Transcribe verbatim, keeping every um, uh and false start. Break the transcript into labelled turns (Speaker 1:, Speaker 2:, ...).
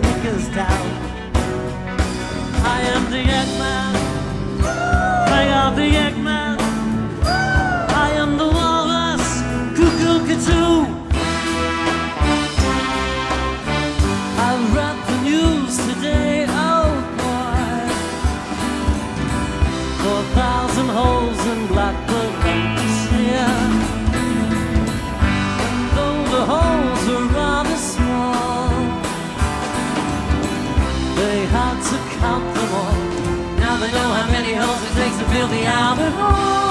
Speaker 1: knickers down. I am the Eggman, I am the Eggman, I am the walrus, cuckoo, kazoo. I read the news today, oh boy, four thousand holes in Blackbird Banks here. And though the holes were rather small, they had to count them all. Now they know how many holes it takes to build the Albert Hall.